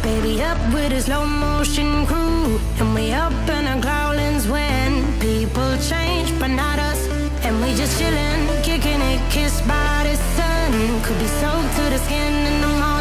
Baby up with a slow motion crew, and we up in our growlings when people change, but not us. And we just chillin', kicking it, kissed by the sun. Could be soaked to the skin in the morning.